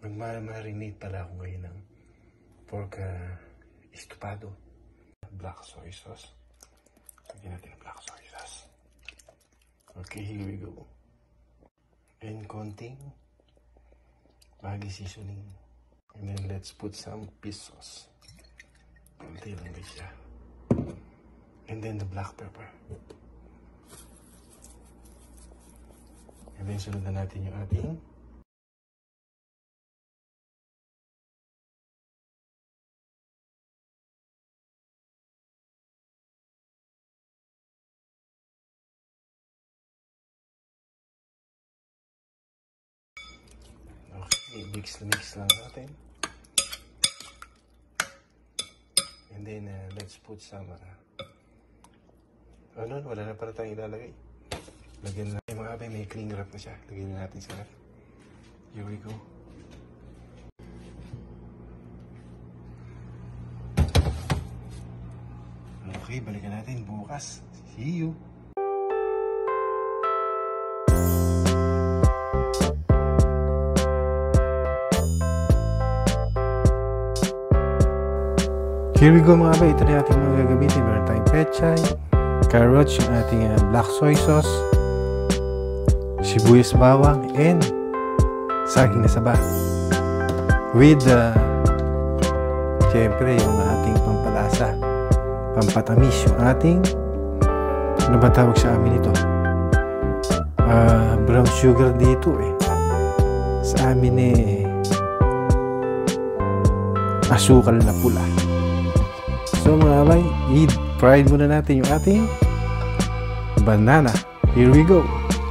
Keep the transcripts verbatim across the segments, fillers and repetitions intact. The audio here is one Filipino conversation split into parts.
Magmamarinate pala ako ngayon ng pork uh, estopado. Black soy sauce. Lagyan natin ng black soy sauce. Okay, here we go. And konting Maggi seasoning. And then let's put some fish sauce. Konti lang din siya. And then the black pepper. And then sunod na natin yung ating mix na mix lang natin. And then uh, let's put some uh, ano, wala na para tayong ilalagay. Lagyan na natin mga abay, may cling wrap na siya. Lagyan na natin sa ref. Here we go. Okay, balikan natin bukas. See you! Here we go mga ba, ito na ating mga gagamitin. Meron tayong pechay, carrots, yung ating uh, black soy sauce, sibuyas bawang, and saging na saba. With, uh, syempre, yung ating pampalasa, pampatamis, yung ating, ano ba tawag sa amin ito? Uh, brown sugar dito eh. Sa amin eh, asukal na pula. So mga abay, i-fried muna natin yung ating banana. Here we go.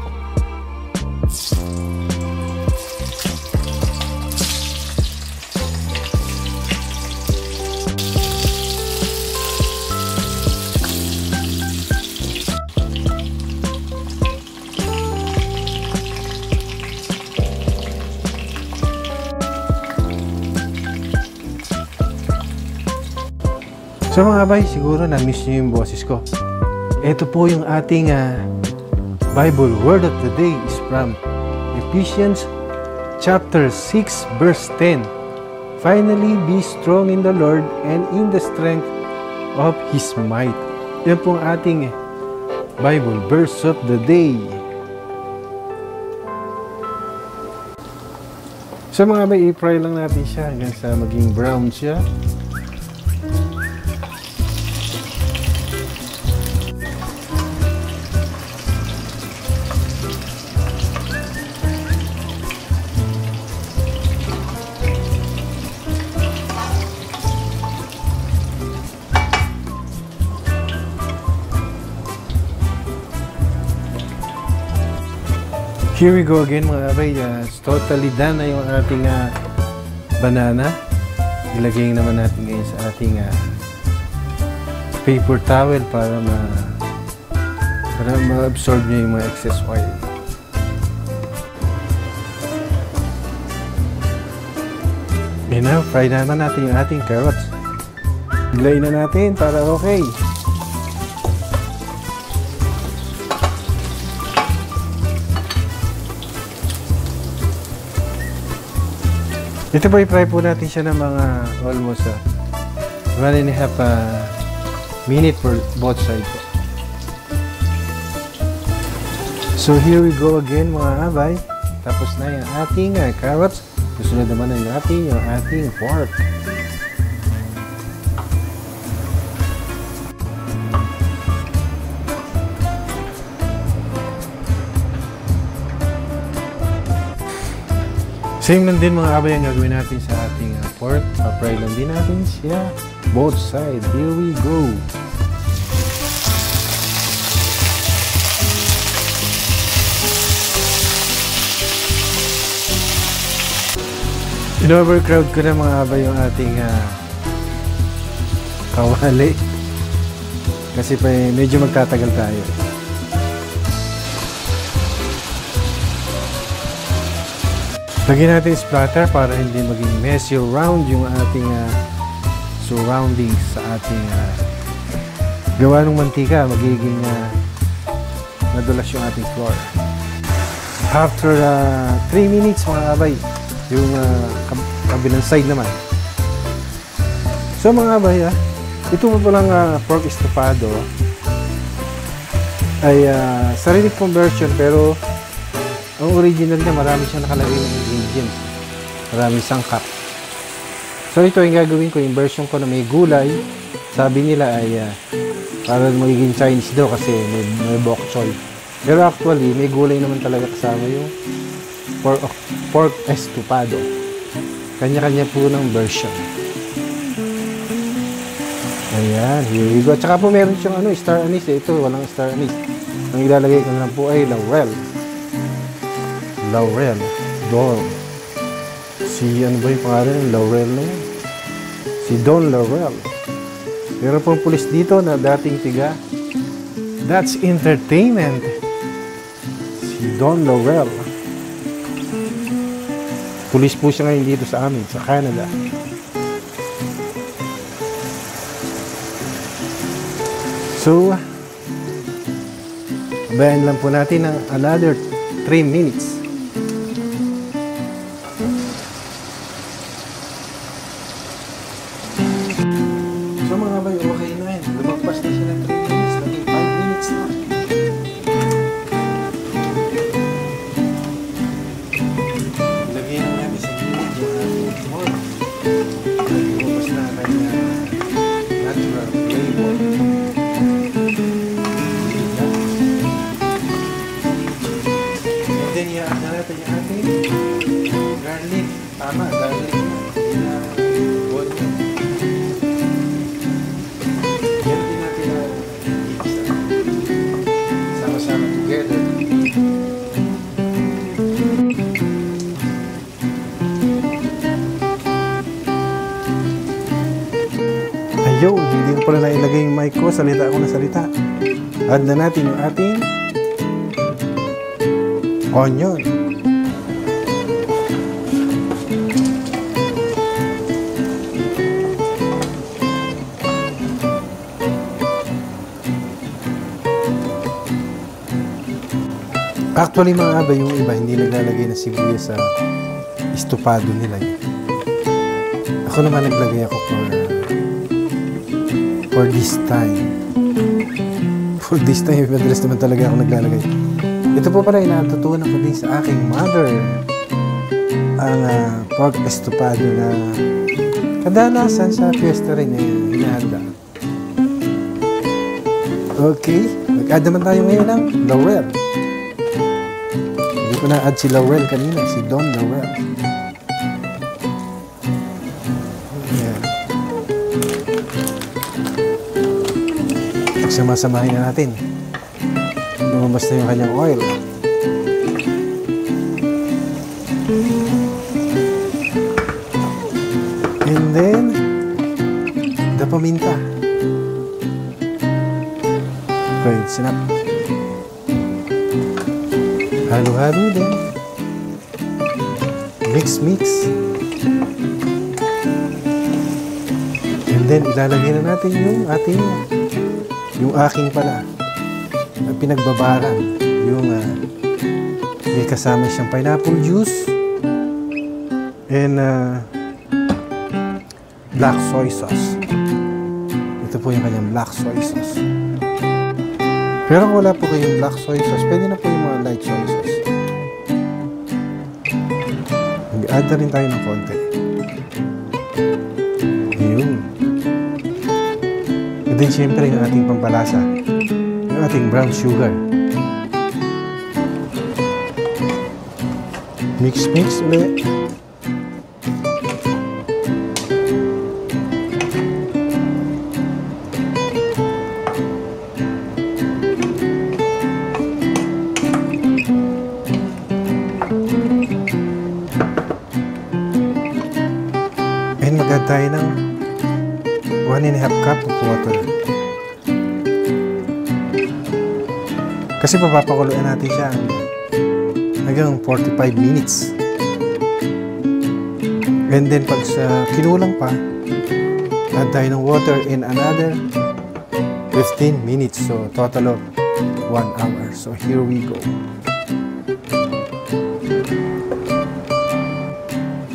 So mga abay, siguro na-miss nyo yung boses ko. Ito po yung ating uh, Bible word of the day is from Ephesians chapter six verse ten. Finally, be strong in the Lord and in the strength of His might. Yan po ang ating Bible verse of the day. So mga abay, i-fry lang natin siya hanggang sa maging brown siya. Here we go again mga abay, uh, totally done na yung ating uh, banana. Ilagay naman natin ngayon sa ating uh, paper towel para ma para ma-absorb niya yung mga excess oil. Yan na, fry naman natin yung ating carrots. Ilagay na natin para okay. Ito po, i-fry po natin siya ng mga almost uh, one and a half uh, minute for both sides po. So here we go again mga abay. Tapos na yung ating uh, carrots. Susunod naman na natin yung ating pork. Same lang din mga abay ang gagawin natin sa ating uh, pork. Pa-fry lang din natin siya. Both sides. Here we go. In-overcrowd ko na mga abay yung ating uh, kawali. Kasi pa, medyo magtatagal tayo. Lagyan natin splatter para hindi maging messy around yung ating uh, surroundings sa ating uh, gawa ng mantika. Magiging uh, madulas yung ating flour. After three uh, minutes mga abay, yung uh, kabilang side naman. So mga abay, ah, ito pa palang uh, pork estofado ay uh, sarili conversion, pero ang original niya marami siyang nakalagay ng ingredients, maraming sangkap. So ito yung gagawin ko, yung version ko na may gulay. Sabi nila ay uh, para magiging Chinese daw kasi may, may bok choy. Pero actually may gulay naman talaga kasama yung pork, pork estofado. Kanya-kanya po ng version. Ayan, here we go. Tsaka po meron siyang ano, star anise. Eh. Ito, walang star anise. Ang ilalagay ko na lang po ay laurel. Laurel. Don. Si, ano ba yung pangalan ng laurel na yan? Si Don Laurel. Meron pong pulis dito na dating tiga That's Entertainment. Si Don Laurel. Pulis po siya ngayon dito sa amin, sa Canada. So, bayan lang po natin ng another three minutes. So mga bay, okay na yan. Lumagpas na siya ng three minutes. Naging five minutes na. Lagyan na namin sa gilid yung ating pork. Lumagpas na kanya natural flavor. I-add na natin yung ating garlic. Tama, garlic na. Hindi na onion. Yan din natin na i-isa. Sama-sama together. Ayun, hindi ko pala nailagay yung mic ko. Salita ako na salita. Add na natin yung ating onion. Actually mga abay, yung iba hindi naglalagay na sibuyas sa estofado nila. Ako naman naglagay ako for for this time. For this time, madalas naman talaga ako naglalagay. Ito po pala yung natutunan ko din sa aking mother. Ang uh, pork estofado na kadalasan sa fiesta rin eh, hinahanda. Okay, mag-add naman tayo ngayon ng laurel. Hindi ko na-add si laurel kanina, si Don Laurel. Ayan. Pagsama-samahin na natin. Lumabas na yung kanyang oil. And then, the paminta. Okay, sinap. Halo-halo din. Mix-mix. And then, ilalagay na natin yung ating, yung aking pala. Pinagbabaran yung uh, may kasama siyang pineapple juice and uh, black soy sauce. Ito po yung kanyang black soy sauce. Pero kung wala po kayong black soy sauce, pwede na po yung mga light soy sauce. Mag-add na rin tayo ng konti. Ayun. And then syempre yung ating pampalasa, ating brown sugar. Mix mix ulit. And mag-add tayo ng one and a half cup of water. Kasi papapakuluan natin siya hanggang forty-five minutes. And then pag sa kinulang pa, add tayo ng water in another fifteen minutes. So total of one hour. So here we go.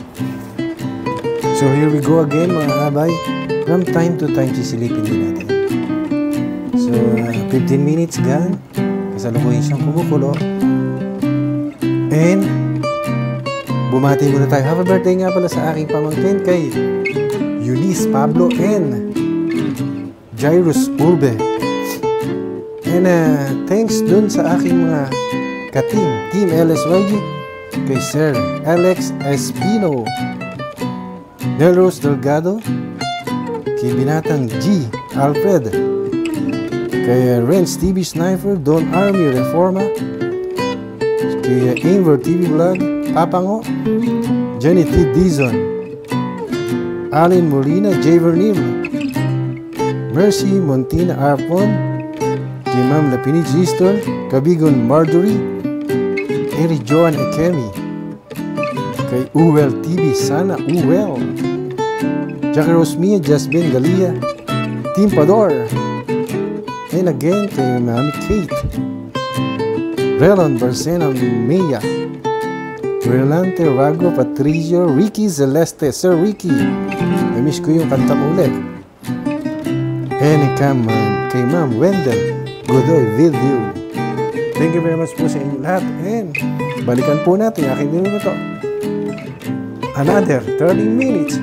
So here we go again mga abay. From time to time sisilipin din natin. So uh, fifteen minutes gan. Kasalukuyan siyang kumukulo. And bumati muna tayo. Happy birthday nga pala sa aking pamangkin kay Eunice Pablo and Jairus Urbe. And uh, thanks dun sa aking mga ka-team. Team L S Y G kay Sir Alex Espino, Delros Delgado, kay Binatang G. Alfred, kay Renz T V Sniper, Don Army Reforma, kay Amber T V Vlog, Papango, Jenny T. Dizon, Alin Molina, J. Vernim, Mercy Montina Arpon, kay Ma'am Lapini Gistor, Kabigon Marjorie, Eri Joan Ekemi, kay Uwel T V, Sana Uwel, Jackie Rosmia, Jasmine Galia, Team Pador, and again kay Mami Kate, Relon Barcena Mia, Relante Rago Patricio, Ricky Celeste, Sir Ricky, namiss ko yung kanta mo ulit, and kay kay Ma'am Wendell Godoy Video. Thank you very much po sa inyo lahat, and balikan po natin aking minuto. Another thirty minutes.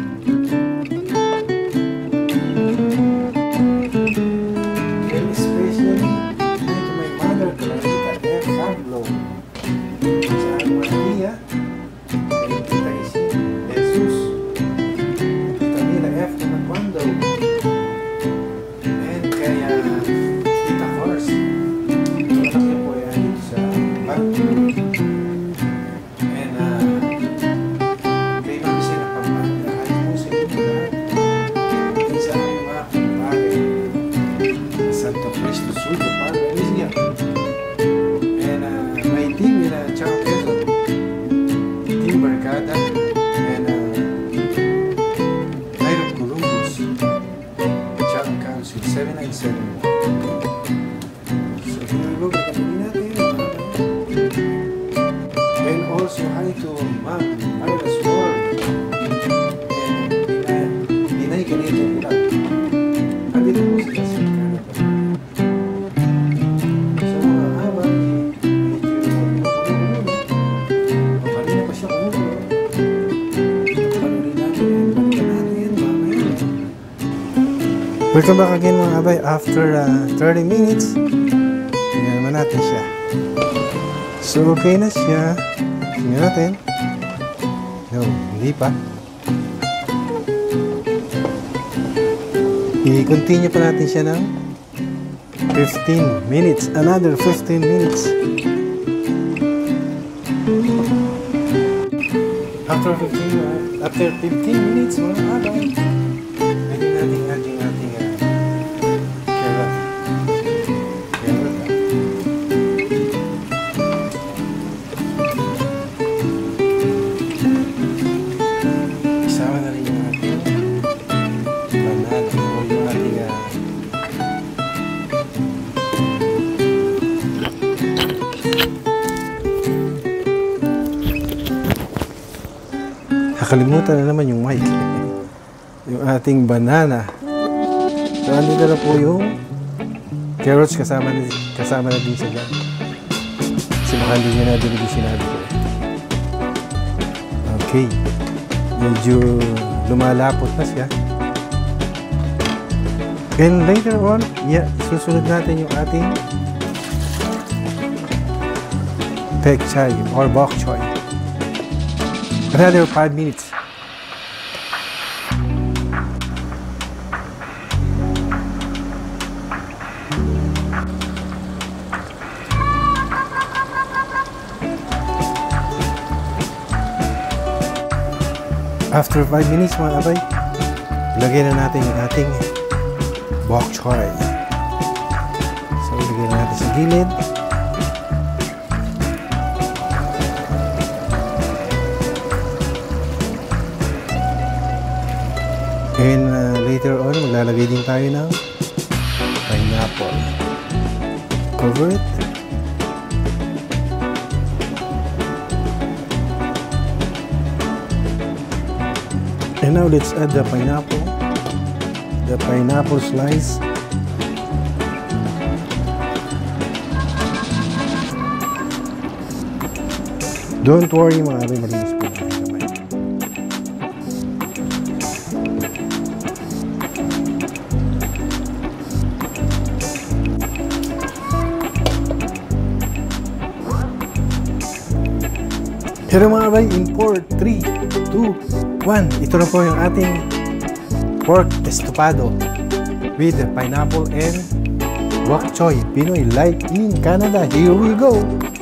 And especially to my mother, Clarita F. Pablo, sa Maria, Tita Isi, Jesus, Tita Mila F. Namando, and kaya Tita Horse. Ito lang po yan sa Bato. And uh, kay Mami Sina Pampanga, at po sa inyo lahat. And sa aking mga kumpare, Santo Cristo Sur de Pangasinan. And uh, my team in uh, Chao Quezon, Team Barcada, and uh, Night of Columbus, Chao Council seven nine seven. So here we go, kakabili natin. And also hi to Ma'am Iris Ward and Dinay Ganito Ulat. Andito po sila sa Canada. So mga habang medyo mabalina pa siya kumulo. Panunin natin and balikan natin mamaya. Welcome back again mga abay. After uh, thirty minutes, tingnan naman natin siya. So okay na siya. Tingnan natin. No, hindi pa. I-continue pa natin siya ng fifteen minutes. Another fifteen minutes. After fifteen, uh, after fifteen minutes, mga abay, pwede natin ating ating uh, carrot. Carrot, uh. Isama na rin yung ating banana o yung ating uh, nakalimutan na naman yung mic. Yung ating banana. So andito na po yung carrots, kasama na, kasama na din sa dyan. Kasi baka hindi nyo na din yung sinabi ko. Okay. Medyo lumalapot na siya. And later on, yeah, susunod natin yung ating pek chai or bok choy. Another five minutes. After five minutes mga abay, lagyan na natin yung ating bok choy. So, lagyan na natin sa gilid. And uh, later on, maglalagay din tayo ng pineapple. Cover it. And now let's add the pineapple. The pineapple slice. Don't worry mga abi, malinis po yung kamay. Pero mga bay, in four, three, two, one. Ito na po yung ating pork estofado with pineapple and bok choy. Pinoy like in Canada. Here we go!